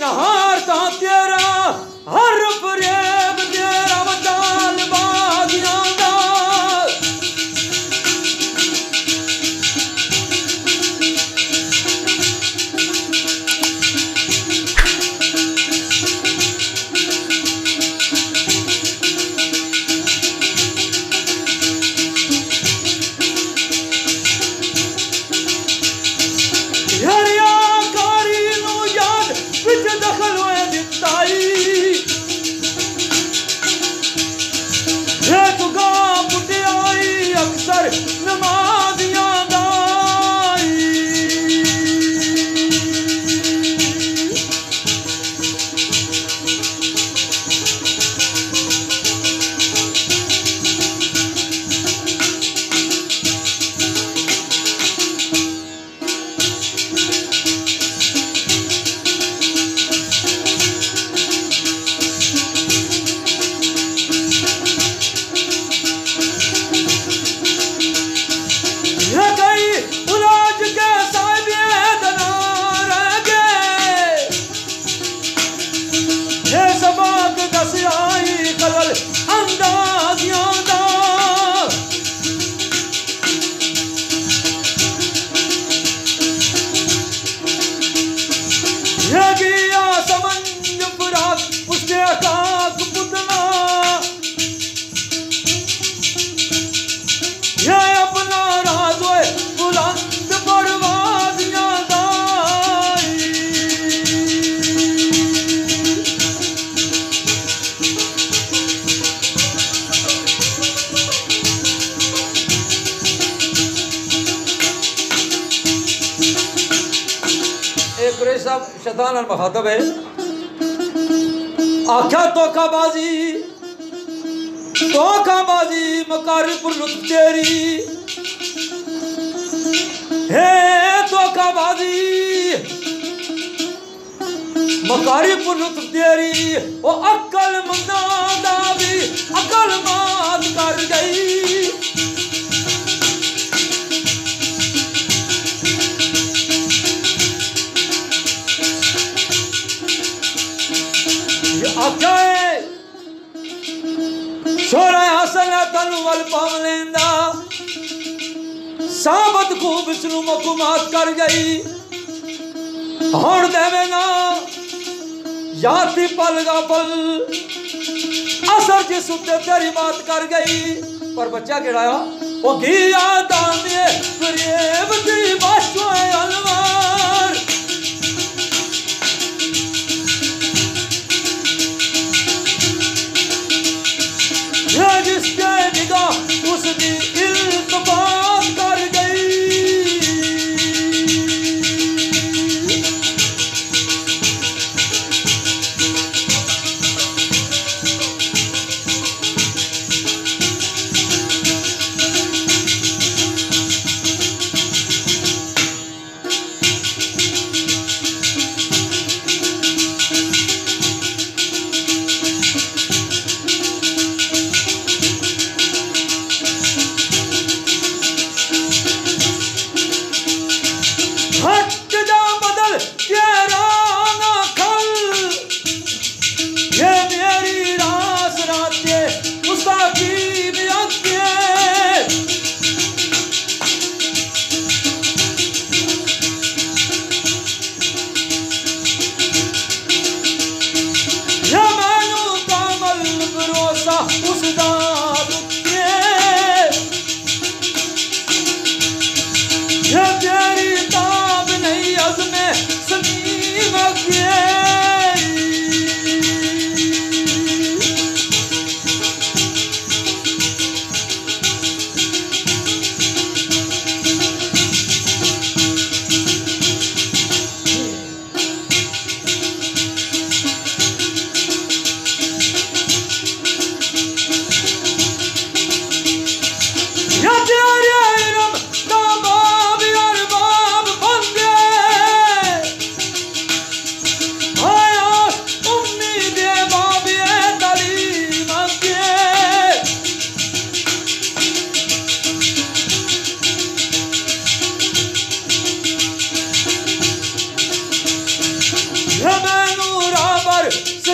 हार था तेरा हर फरेब तेरा बचाल बागियां दा नमाजियां दाई शैतान और मुखातब है आख्या धोखाबाजी मकारी पर लुत्फ तेरी है धोखाबाजी मकारी पर लुत्फ तेरी वो अक्ल मंदा दा भी अक्ल मात कर गई छोरा हसन तन वल पाव लेंदा साबत खूब इसनु मकुमात कर गई हुण देवेगा याती पल गफल असर जिस उत्ते तेरी बात कर गई पर बच्चा केड़ा आ ओ गिया दाने फरेब दी बाशोए अलवार जिसके निगाह उसकी इल्तफात कर गई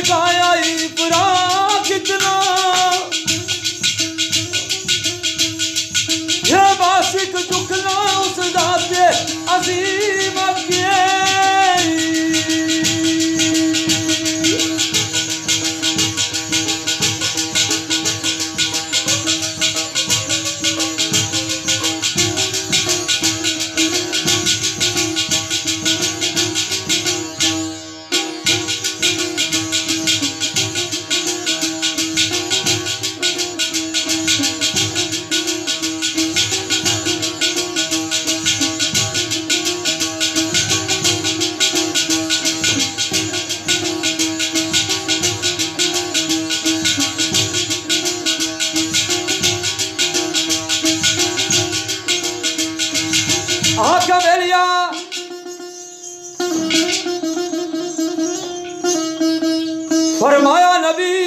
दिखाया ही पूरा कितना ये बासिक दुखना उस दाते अजीम के आका वेलिया फरमाया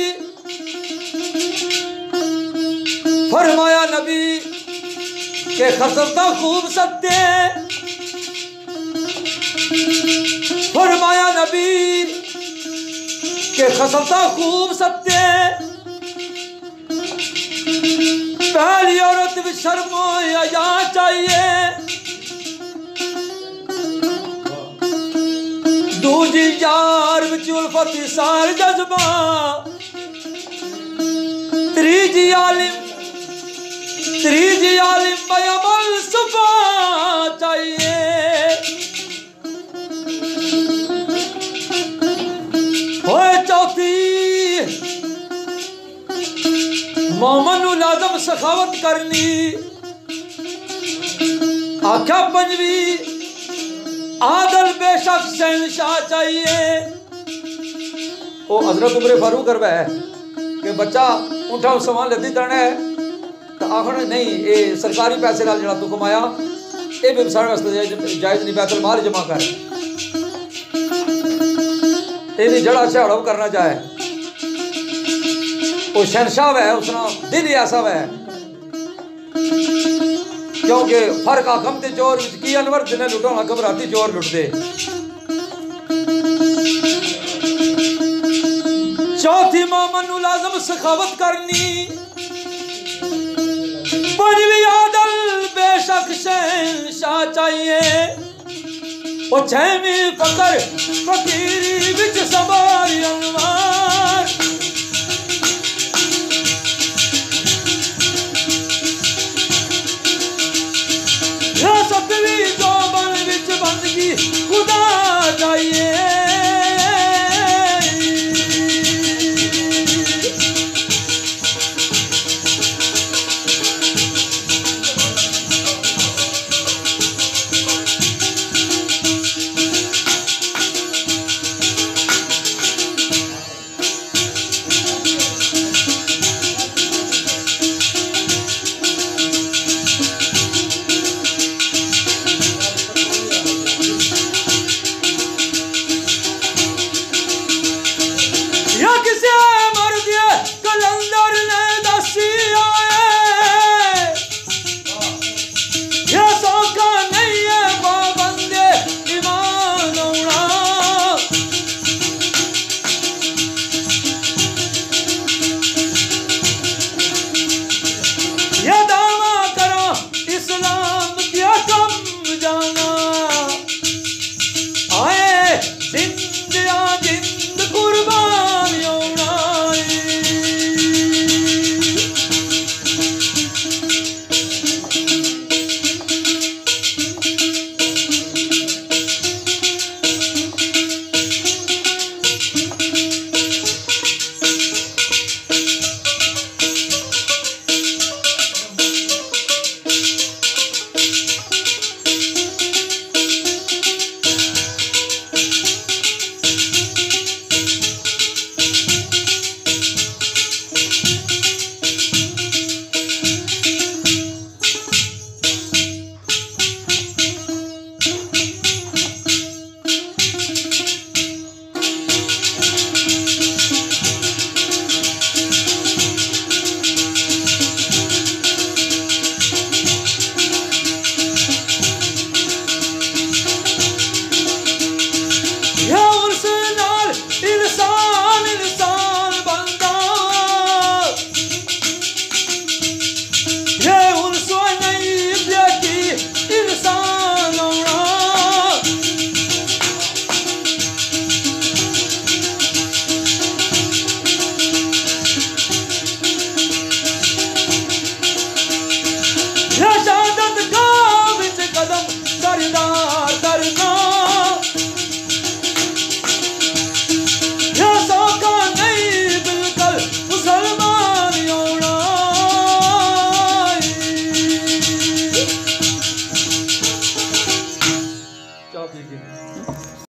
नबी के खसरता खूब सत्य फरमाया नबी के खसरता खूब सत्य पहली औरत भी शर्मो या चाहिए दूजी यार विच उल्फत सार जज्बा त्रीजी आलिम बयामल सुफा चाहिए होए चौथी मोमन लाजम सखावत करनी आख्या पंजवी आदल बेशक शहनशाह चाहिए। ओ हजरत उमर फारूक करवा है कि बच्चा उठा समान लद्दी तरना है तो आखिर नहीं ये सरकारी पैसे नाल जड़ा तू कमाया ये भी सारे वास्ते जायज नहीं बैतुल माल जमा कर ये जड़ा छाड़ो करना चाहे वो शहनशाह है उसना दिल ही ऐसा है क्योंकि फर्क आखम ते चोर की अनवर जिन्हें लुटाना घबराती चोर लुटते चौथी मोमन लाजम सखावत करनी पंजवी आदल बेशक शहनशाह चाहिए ओ छेवीं फकर फकीरी विच सवारी अनवार सतवीं जो बन विच बंदगी खुदा चाहिए। चाह पी के